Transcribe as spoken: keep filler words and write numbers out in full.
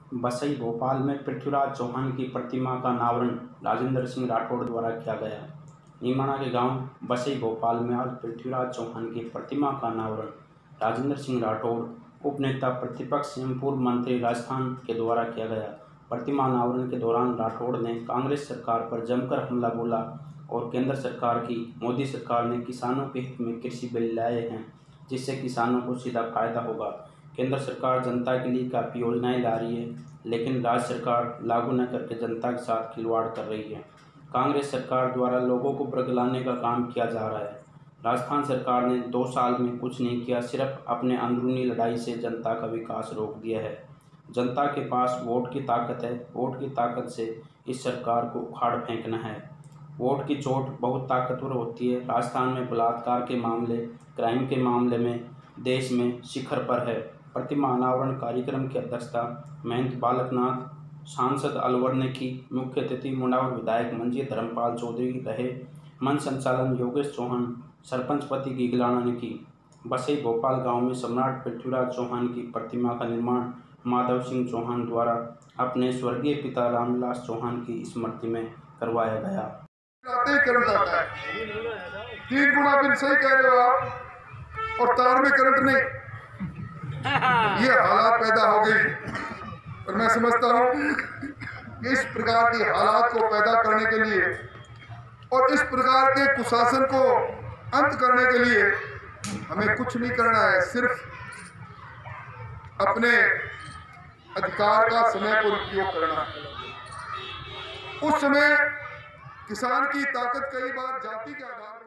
बसई भोपाल में पृथ्वीराज चौहान की प्रतिमा का अनावरण राजेंद्र सिंह राठौड़ द्वारा किया गया। निमाणा के गांव बसई भोपाल में आज पृथ्वीराज चौहान की प्रतिमा का अनावरण राजेंद्र सिंह राठौड़, उपनेता प्रतिपक्ष एवं पूर्व मंत्री राजस्थान के द्वारा किया गया। प्रतिमा अनावरण के दौरान राठौड़ ने कांग्रेस सरकार पर जमकर हमला बोला और केंद्र सरकार की मोदी सरकार ने किसानों के हित में कृषि बिल लाए हैं, जिससे किसानों को सीधा फायदा होगा। केंद्र सरकार जनता के लिए काफ़ी योजनाएं ला रही है, लेकिन राज्य सरकार लागू न करके जनता के साथ खिलवाड़ कर रही है। कांग्रेस सरकार द्वारा लोगों को बरगलाने का काम किया जा रहा है। राजस्थान सरकार ने दो साल में कुछ नहीं किया, सिर्फ अपने अंदरूनी लड़ाई से जनता का विकास रोक दिया है। जनता के पास वोट की ताकत है, वोट की ताकत से इस सरकार को उखाड़ फेंकना है। वोट की चोट बहुत ताकतवर होती है। राजस्थान में बलात्कार के मामले, क्राइम के मामले में देश में शिखर पर है। प्रतिमा अनावरण कार्यक्रम की अध्यक्षता महंत बालकनाथ, सांसद अलवर ने की। मुख्य अतिथि मुंडावर विधायक मंजीत धर्मपाल चौधरी रहे। मंच संचालन योगेश चौहान, सरपंच पति गिगलाना ने की। बसई भोपाल गांव में सम्राट पृथ्वीराज चौहान की प्रतिमा का निर्माण माधव सिंह चौहान द्वारा अपने स्वर्गीय पिता रामविलास चौहान की स्मृति में करवाया गया। करंट आता है, तीन गुना बिल सही कह रहे हो आप, और तार में करंट नहीं। ये हालात पैदा हो गई और मैं समझता हूँ कि इस प्रकार के हालात को पैदा करने के लिए और इस प्रकार के कुशासन को अंत करने के लिए हमें कुछ नहीं करना है, सिर्फ अपने अधिकार का समय पर उपयोग करना है। उस समय किसान की ताकत कई बार जाति के आधार